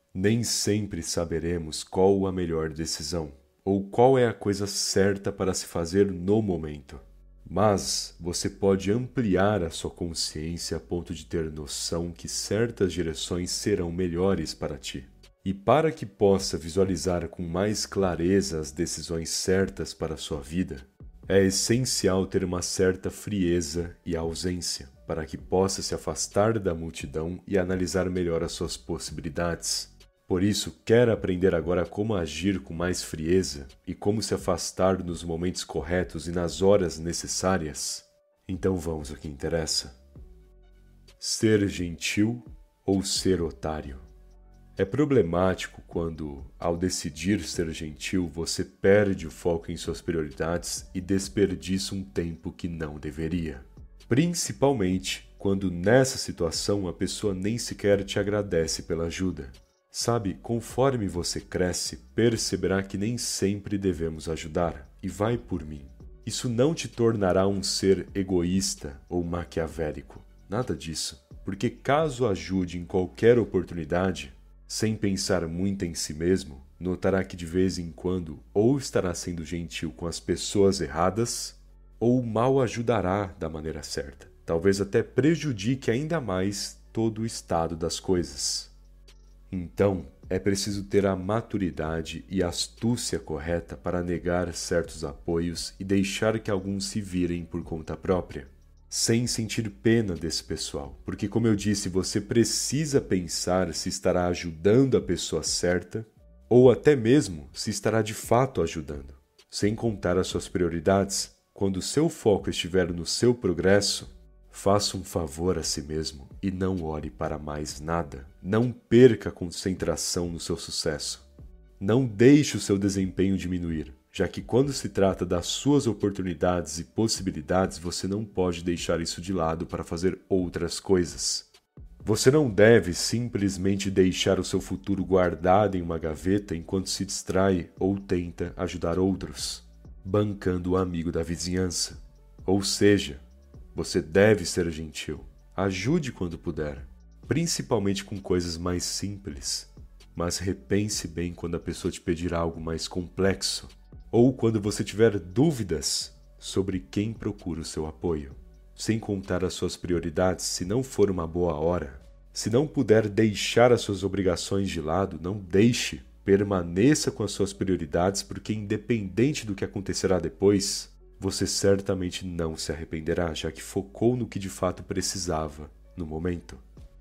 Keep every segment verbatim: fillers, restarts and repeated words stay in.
Nem sempre saberemos qual a melhor decisão, ou qual é a coisa certa para se fazer no momento. Mas você pode ampliar a sua consciência a ponto de ter noção que certas direções serão melhores para ti. E para que possa visualizar com mais clareza as decisões certas para a sua vida, é essencial ter uma certa frieza e ausência, para que possa se afastar da multidão e analisar melhor as suas possibilidades. Por isso, quer aprender agora como agir com mais frieza e como se afastar nos momentos corretos e nas horas necessárias? Então vamos ao que interessa. Ser gentil ou ser otário? É problemático quando, ao decidir ser gentil, você perde o foco em suas prioridades e desperdiça um tempo que não deveria. Principalmente quando nessa situação a pessoa nem sequer te agradece pela ajuda. Sabe, conforme você cresce, perceberá que nem sempre devemos ajudar, e vai por mim. Isso não te tornará um ser egoísta ou maquiavélico, nada disso, porque caso ajude em qualquer oportunidade, sem pensar muito em si mesmo, notará que de vez em quando ou estará sendo gentil com as pessoas erradas, ou mal ajudará da maneira certa. Talvez até prejudique ainda mais todo o estado das coisas. Então, é preciso ter a maturidade e a astúcia correta para negar certos apoios e deixar que alguns se virem por conta própria, sem sentir pena desse pessoal, porque, como eu disse, você precisa pensar se estará ajudando a pessoa certa ou até mesmo se estará de fato ajudando. Sem contar as suas prioridades, quando o seu foco estiver no seu progresso, faça um favor a si mesmo e não olhe para mais nada. Não perca a concentração no seu sucesso. Não deixe o seu desempenho diminuir, já que quando se trata das suas oportunidades e possibilidades, você não pode deixar isso de lado para fazer outras coisas. Você não deve simplesmente deixar o seu futuro guardado em uma gaveta enquanto se distrai ou tenta ajudar outros, bancando o amigo da vizinhança. Ou seja, você deve ser gentil. Ajude quando puder, principalmente com coisas mais simples. Mas repense bem quando a pessoa te pedir algo mais complexo, ou quando você tiver dúvidas sobre quem procura o seu apoio. Sem contar as suas prioridades, se não for uma boa hora, se não puder deixar as suas obrigações de lado, não deixe, permaneça com as suas prioridades, porque independente do que acontecerá depois, você certamente não se arrependerá, já que focou no que de fato precisava no momento.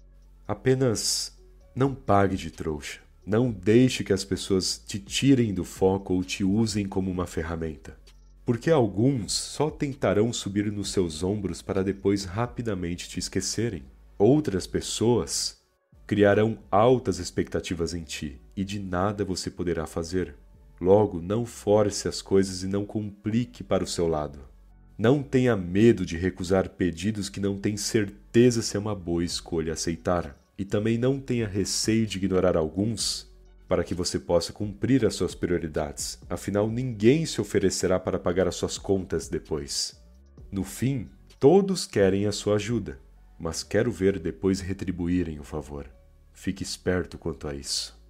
Apenas não pague de trouxa. Não deixe que as pessoas te tirem do foco ou te usem como uma ferramenta. Porque alguns só tentarão subir nos seus ombros para depois rapidamente te esquecerem. Outras pessoas criarão altas expectativas em ti e de nada você poderá fazer. Logo, não force as coisas e não complique para o seu lado. Não tenha medo de recusar pedidos que não tem certeza se é uma boa escolha aceitar. E também não tenha receio de ignorar alguns para que você possa cumprir as suas prioridades. Afinal, ninguém se oferecerá para pagar as suas contas depois. No fim, todos querem a sua ajuda, mas quero ver depois retribuírem o favor. Fique esperto quanto a isso.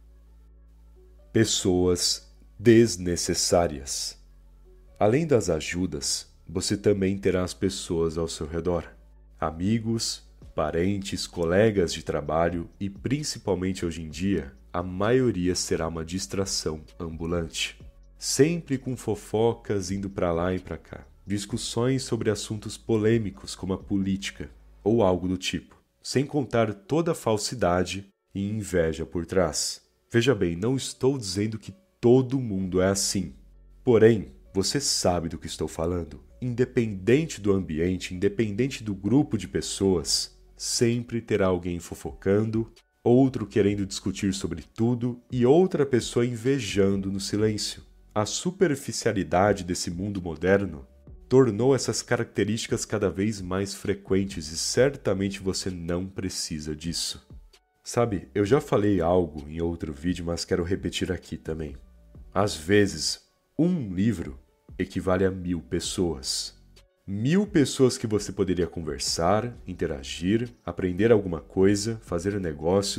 Pessoas desnecessárias. Além das ajudas, você também terá as pessoas ao seu redor. Amigos, parentes, colegas de trabalho e, principalmente hoje em dia, a maioria será uma distração ambulante. Sempre com fofocas indo para lá e para cá. Discussões sobre assuntos polêmicos como a política ou algo do tipo. Sem contar toda a falsidade e inveja por trás. Veja bem, não estou dizendo que todo mundo é assim. Porém, você sabe do que estou falando. Independente do ambiente, independente do grupo de pessoas, sempre terá alguém fofocando, outro querendo discutir sobre tudo e outra pessoa invejando no silêncio. A superficialidade desse mundo moderno tornou essas características cada vez mais frequentes e certamente você não precisa disso. Sabe, eu já falei algo em outro vídeo, mas quero repetir aqui também. Às vezes, um livro equivale a mil pessoas. Mil pessoas que você poderia conversar, interagir, aprender alguma coisa, fazer negócios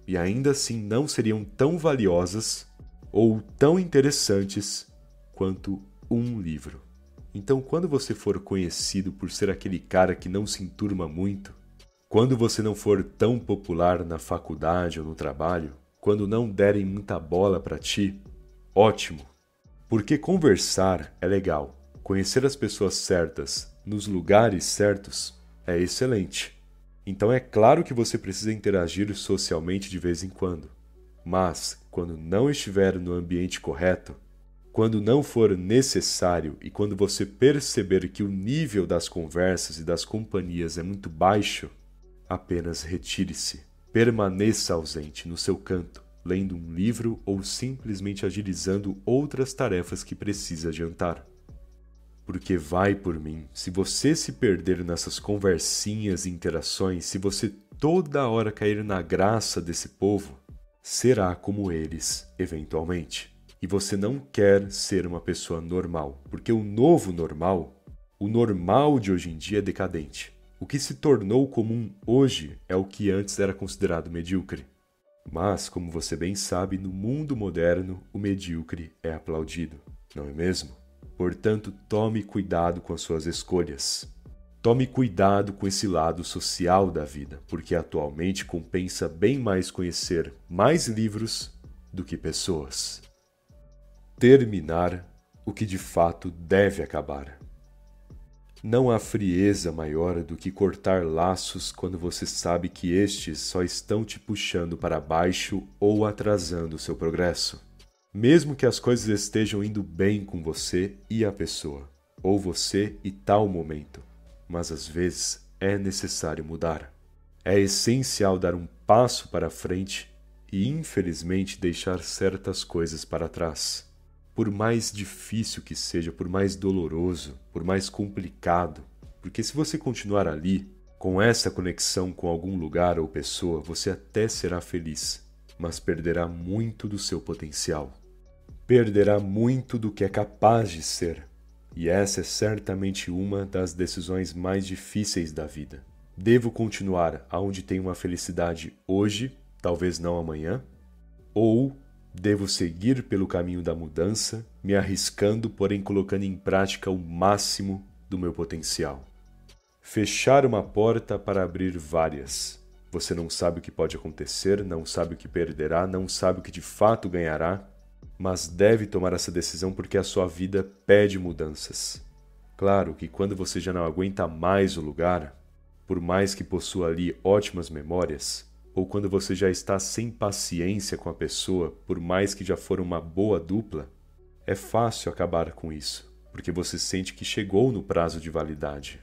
e ainda assim não seriam tão valiosas ou tão interessantes quanto um livro. Então, quando você for conhecido por ser aquele cara que não se enturma muito, quando você não for tão popular na faculdade ou no trabalho, quando não derem muita bola para ti, ótimo. Porque conversar é legal, conhecer as pessoas certas nos lugares certos é excelente. Então é claro que você precisa interagir socialmente de vez em quando, mas quando não estiver no ambiente correto, quando não for necessário e quando você perceber que o nível das conversas e das companhias é muito baixo, apenas retire-se, permaneça ausente no seu canto, lendo um livro ou simplesmente agilizando outras tarefas que precisa adiantar. Porque vai por mim, se você se perder nessas conversinhas e interações, se você toda hora cair na graça desse povo, será como eles, eventualmente. E você não quer ser uma pessoa normal, porque o novo normal, o normal de hoje em dia é decadente. O que se tornou comum hoje é o que antes era considerado medíocre. Mas, como você bem sabe, no mundo moderno, o medíocre é aplaudido, não é mesmo? Portanto, tome cuidado com as suas escolhas. Tome cuidado com esse lado social da vida, porque atualmente compensa bem mais conhecer mais livros do que pessoas. Terminar o que de fato deve acabar. Não há frieza maior do que cortar laços quando você sabe que estes só estão te puxando para baixo ou atrasando o seu progresso. Mesmo que as coisas estejam indo bem com você e a pessoa, ou você e tal momento, mas às vezes é necessário mudar. É essencial dar um passo para frente e, infelizmente, deixar certas coisas para trás. Por mais difícil que seja, por mais doloroso, por mais complicado, porque se você continuar ali, com essa conexão com algum lugar ou pessoa, você até será feliz, mas perderá muito do seu potencial. Perderá muito do que é capaz de ser. E essa é certamente uma das decisões mais difíceis da vida. Devo continuar aonde tenho uma felicidade hoje, talvez não amanhã? Ou devo seguir pelo caminho da mudança, me arriscando, porém colocando em prática o máximo do meu potencial? Fechar uma porta para abrir várias. Você não sabe o que pode acontecer, não sabe o que perderá, não sabe o que de fato ganhará, mas deve tomar essa decisão porque a sua vida pede mudanças. Claro que quando você já não aguenta mais o lugar, por mais que possua ali ótimas memórias, ou quando você já está sem paciência com a pessoa, por mais que já for uma boa dupla, é fácil acabar com isso, porque você sente que chegou no prazo de validade.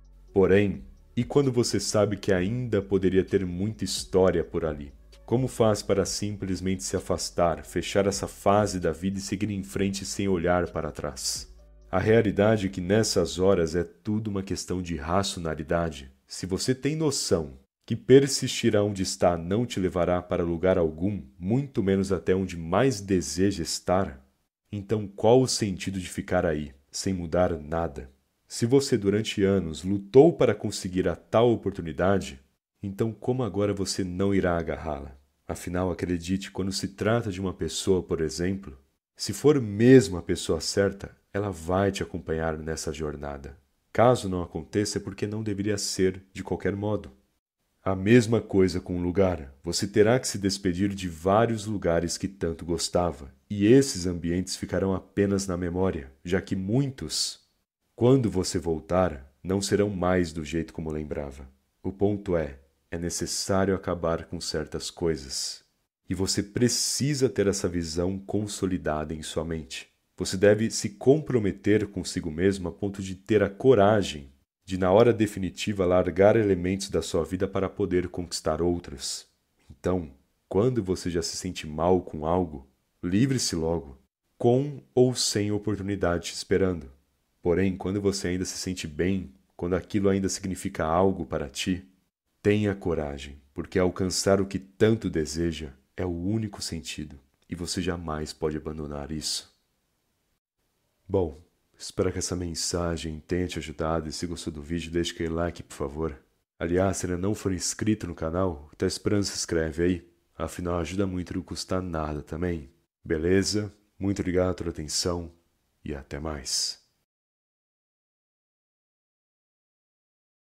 Porém, e quando você sabe que ainda poderia ter muita história por ali? Como faz para simplesmente se afastar, fechar essa fase da vida e seguir em frente sem olhar para trás? A realidade é que nessas horas é tudo uma questão de racionalidade. Se você tem noção que persistir onde está não te levará para lugar algum, muito menos até onde mais deseja estar, então qual o sentido de ficar aí, sem mudar nada? Se você durante anos lutou para conseguir a tal oportunidade, então como agora você não irá agarrá-la? Afinal, acredite, quando se trata de uma pessoa, por exemplo, se for mesmo a pessoa certa, ela vai te acompanhar nessa jornada. Caso não aconteça, é porque não deveria ser de qualquer modo. A mesma coisa com o lugar. Você terá que se despedir de vários lugares que tanto gostava, e esses ambientes ficarão apenas na memória, já que muitos, quando você voltar, não serão mais do jeito como lembrava. O ponto é, é necessário acabar com certas coisas. E você precisa ter essa visão consolidada em sua mente. Você deve se comprometer consigo mesmo a ponto de ter a coragem de, na hora definitiva, largar elementos da sua vida para poder conquistar outros. Então, quando você já se sente mal com algo, livre-se logo, com ou sem oportunidade te esperando. Porém, quando você ainda se sente bem, quando aquilo ainda significa algo para ti, tenha coragem, porque alcançar o que tanto deseja é o único sentido, e você jamais pode abandonar isso. Bom, espero que essa mensagem tenha te ajudado, e se gostou do vídeo, deixe aquele like, por favor. Aliás, se ainda não for inscrito no canal, está esperando, se inscreve aí. Afinal, ajuda muito e não custa nada também. Beleza? Muito obrigado pela atenção e até mais.